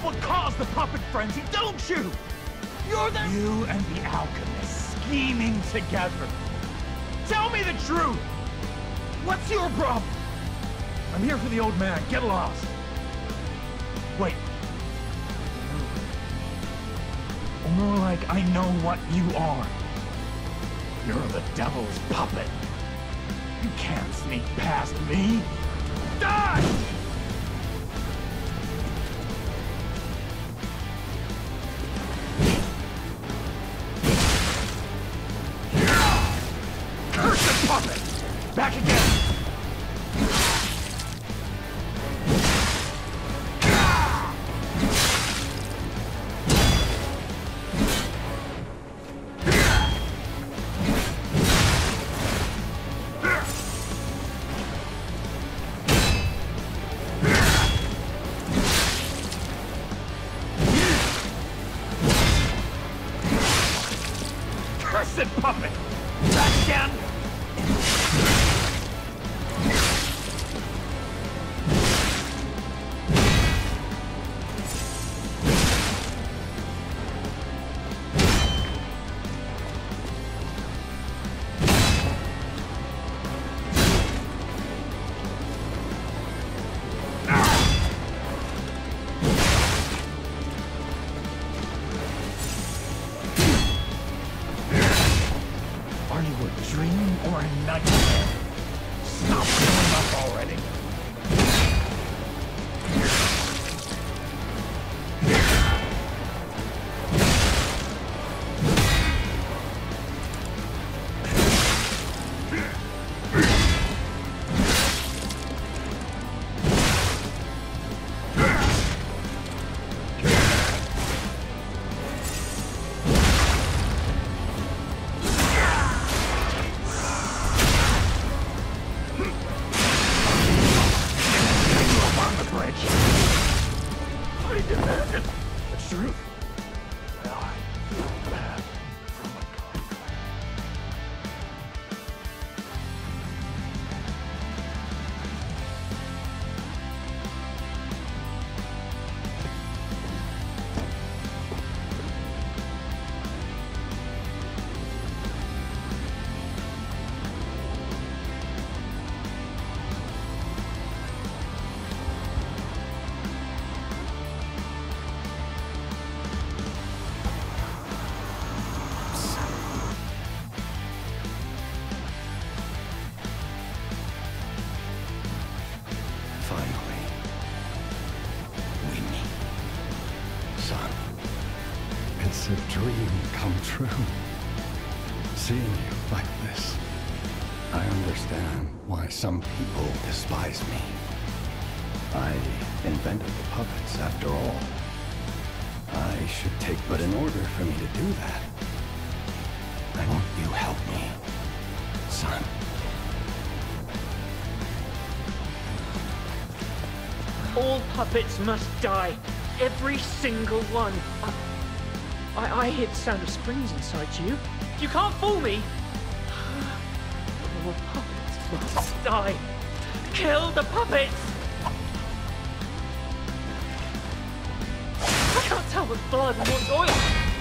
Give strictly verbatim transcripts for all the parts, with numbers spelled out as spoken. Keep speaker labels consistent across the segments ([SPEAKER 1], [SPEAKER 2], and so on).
[SPEAKER 1] what caused the puppet frenzy, don't you? You're the... You and the alchemist scheming together. Tell me the truth! What's your problem? I'm here for the old man. Get lost. Wait. Or more like I know what you are. You're the devil's puppet. You can't sneak past me. Die! Cursed puppet! Back again! Cursed puppet! Back again! Are you a dream or a nightmare? Stop going up already. I demanded the truth. Well, I feel bad for my contract.
[SPEAKER 2] Finally, we meet. Son, it's a dream come true. Seeing you like this, I understand why some people despise me. I invented the puppets, after all. I should take but an order for me to do that. Won't you help me, son?
[SPEAKER 3] All puppets must die. Every single one. I, I, I hear the sound of springs inside you. You can't fool me. All puppets must die. Kill the puppets. I can't tell what's blood and what's oil.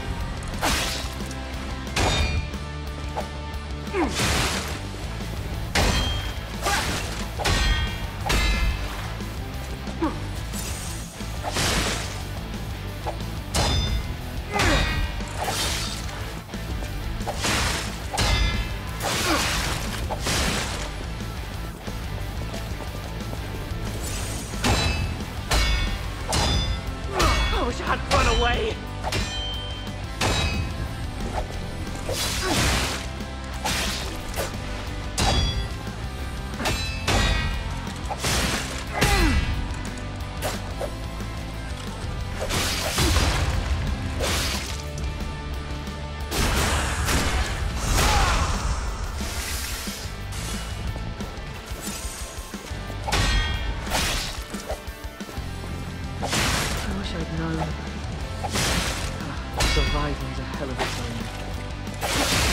[SPEAKER 3] I wish I hadn't run away! I wish I'd known. Surviving's a hell of a thing.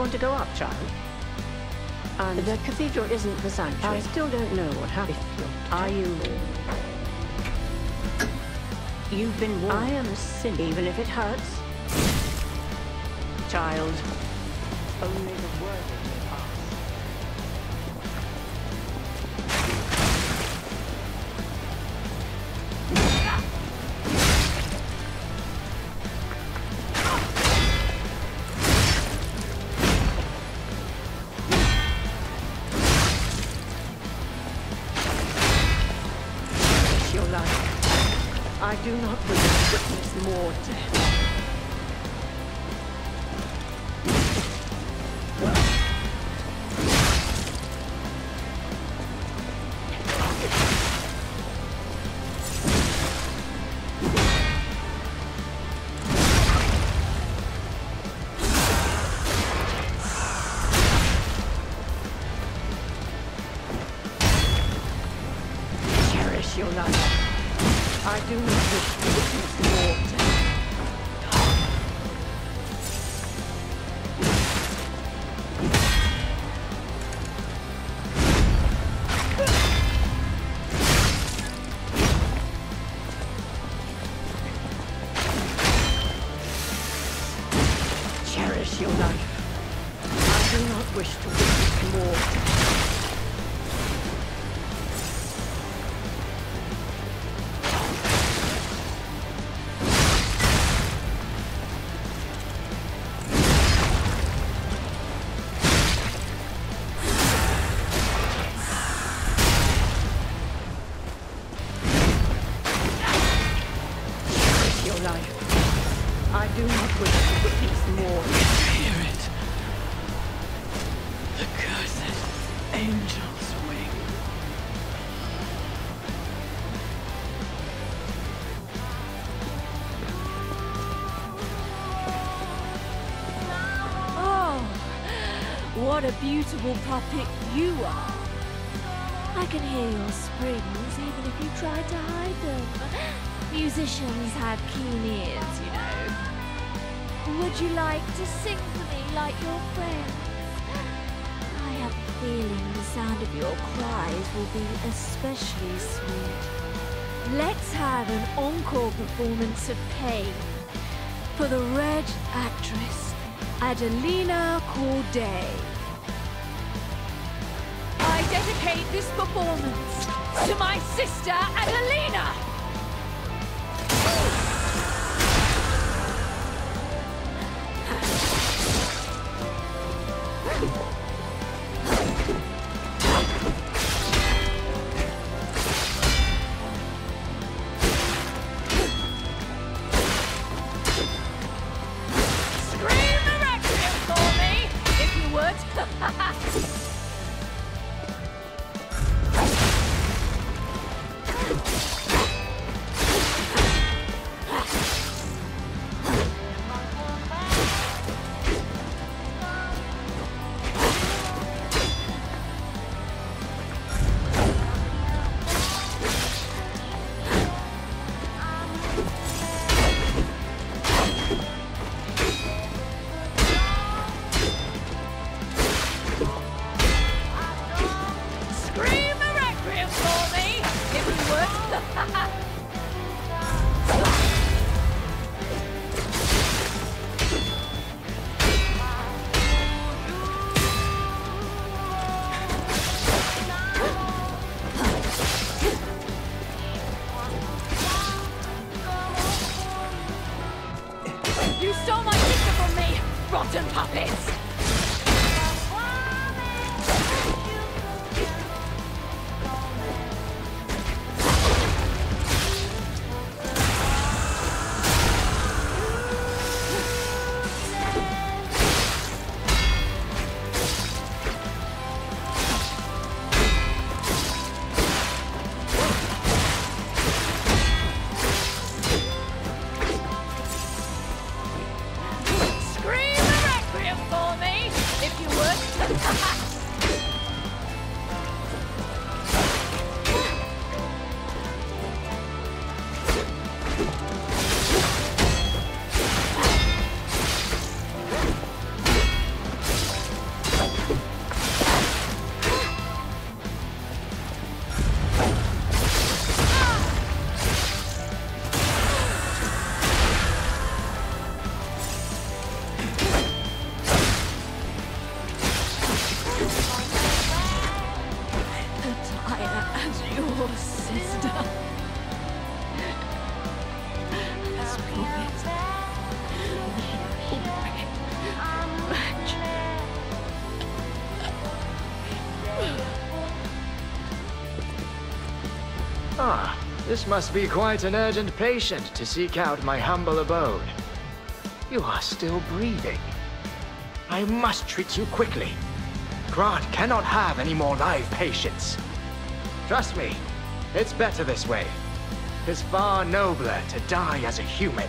[SPEAKER 3] want to go up, child? And
[SPEAKER 4] The cathedral isn't the
[SPEAKER 3] I
[SPEAKER 4] sanctuary.
[SPEAKER 3] still don't know what happened.
[SPEAKER 4] Are you... You've been warned.
[SPEAKER 3] I am a sinner,
[SPEAKER 4] Even if it hurts?
[SPEAKER 3] child.
[SPEAKER 4] Only the worthy may pass. Your life. I do not wish to witness more death. Cherish your life. I do not wish to witness more death. Cherish your life. I do not wish to witness more death. Cherish your life. I do not wish to witness more.
[SPEAKER 5] Hear it. The cursed angel's wing.
[SPEAKER 6] Oh, what a beautiful puppet you are. I can hear your springs even if you try to hide them. Musicians have keen ears, you know. Would you like to sing for me like your friends? I have a feeling the sound of your cries will be especially sweet. Let's have an encore performance of Pain for the Red actress, Adelina Corday. I dedicate this performance to my sister, Adelina! Scream a requiem for me, if you would. Scream a requiem for me, if you would. You stole my sister from me, rotten puppets! Scream a requiem for me, if you would.
[SPEAKER 3] Ah, this must be quite an urgent patient to seek out my humble abode. You are still breathing. I must treat you quickly. Krat cannot have any more live patients. Trust me, it's better this way. It's far nobler to die as a human.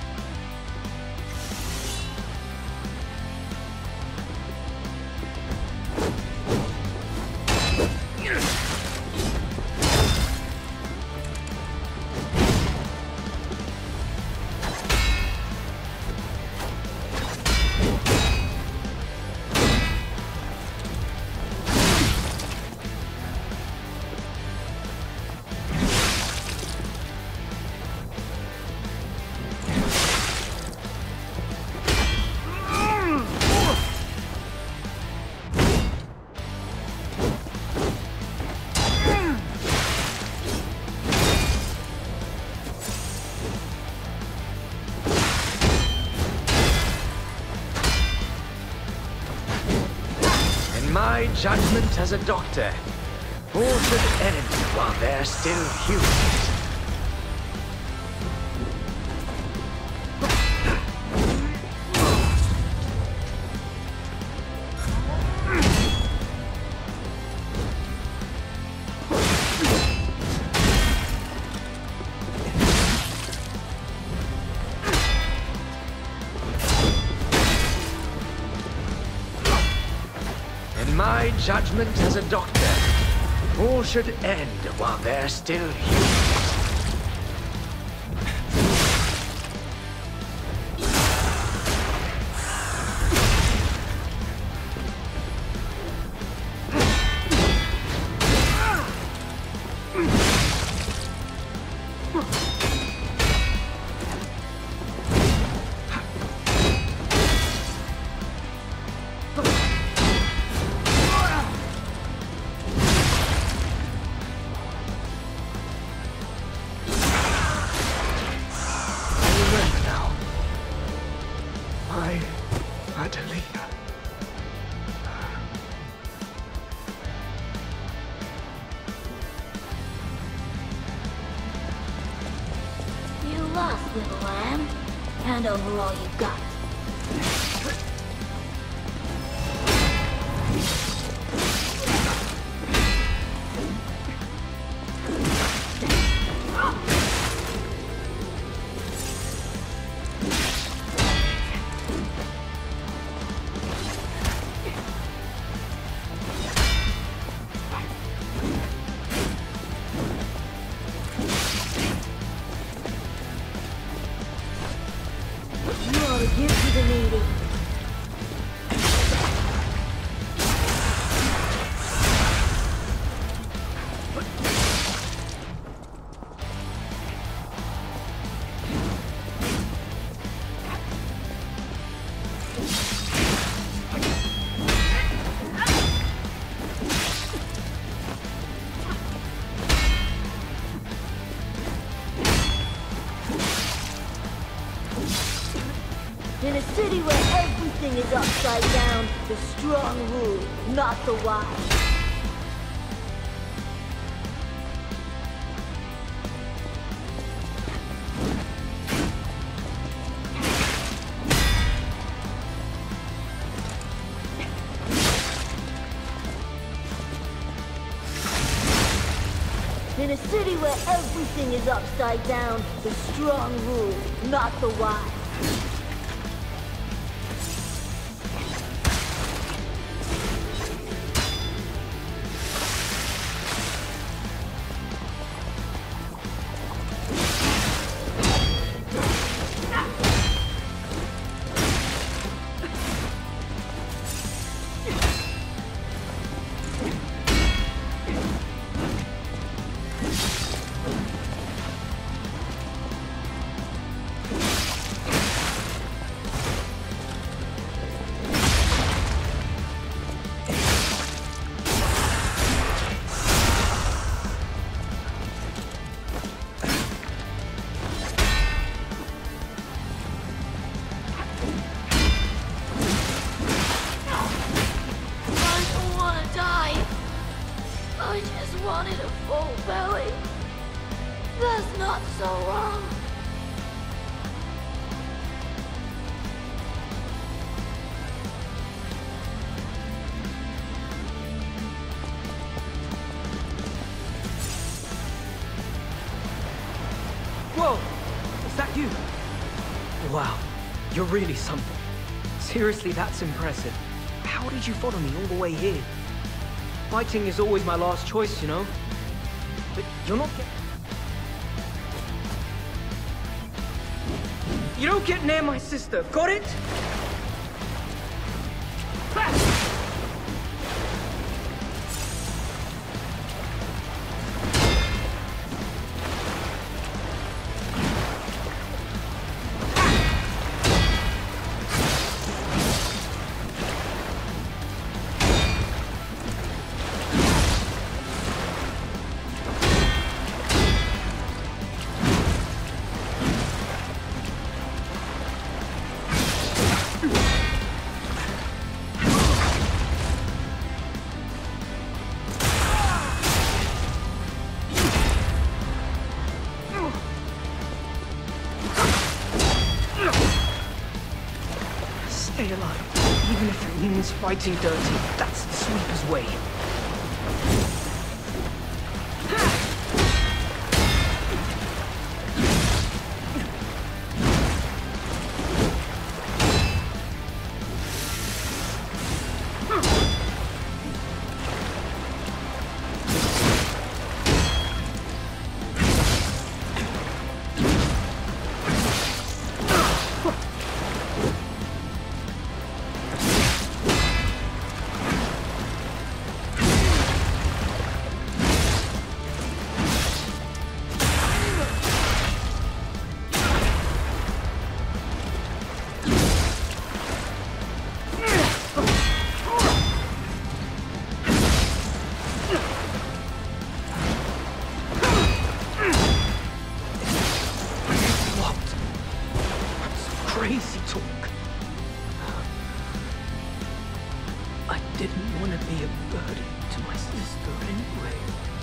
[SPEAKER 3] My judgment as a doctor, all should end while they're still humans. My judgment as a doctor, all should end while they're still humans. Adelina.
[SPEAKER 6] You lost, little lamb. Hand over all you got. Give to the needy. In a city where everything is upside down, the strong rule, not the wise. In a city where everything is upside down, the strong rule, not the wise. I just wanted a full belly. That's not so wrong.
[SPEAKER 7] Whoa! Is that you? Wow, you're really something. Seriously, that's impressive. How did you follow me all the way here? Fighting is always my last choice, you know? But you're not get- You don't get near my sister, got it? Stay alive, even if it means fighting dirty. That's the sweeper's way. Crazy talk. I didn't want to be a burden to my sister anyway.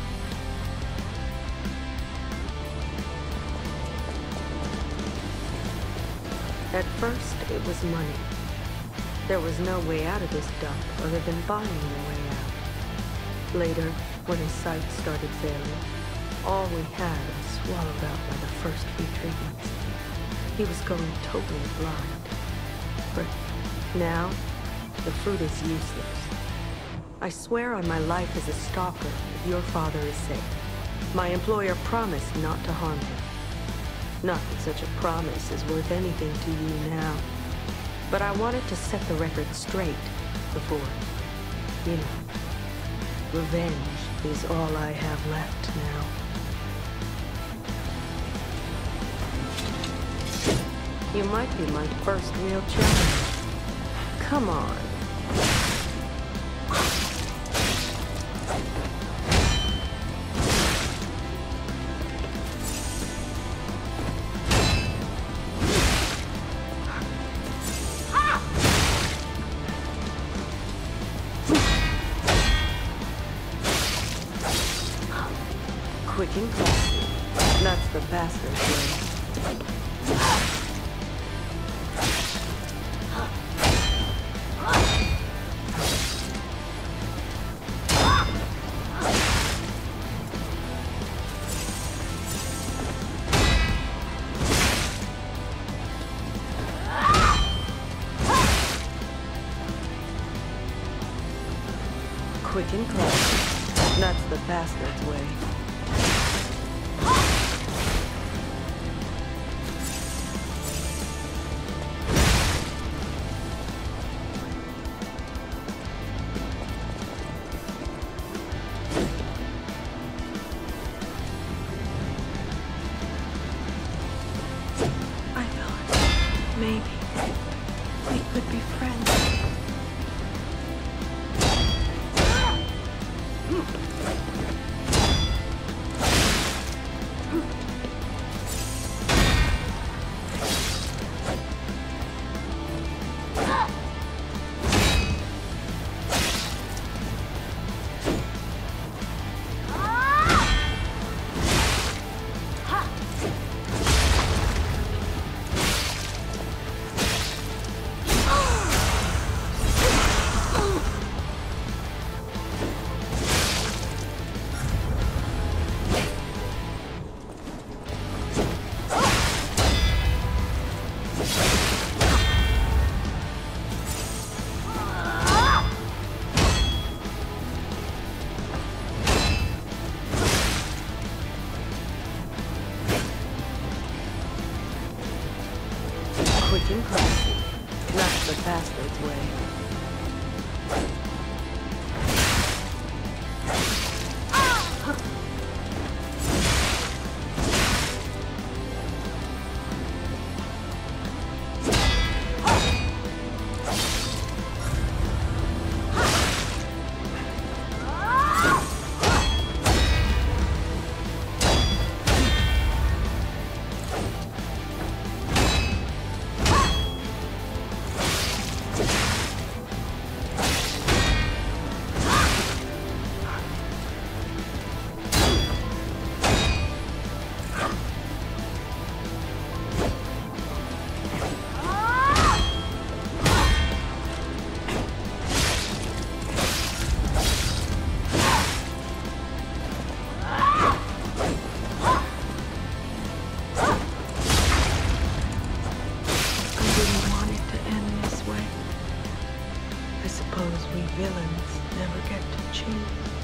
[SPEAKER 4] At first, it was money. There was no way out of this dump other than buying the way out. Later, when his sight started failing, all we had was swallowed up by the first few treatments. He was going totally blind. But now, the fruit is useless. I swear on my life as a stalker that your father is safe. My employer promised not to harm him. Not that such a promise is worth anything to you now. But I wanted to set the record straight before, you know. Revenge is all I have left now. You might be my first real challenge. Come on. Quick and classy. That's the bastard's way. Quick and close. That's the bastard's way. I thought maybe we could be friends. and classy. Not the bastard's way. I suppose we villains never get to choose.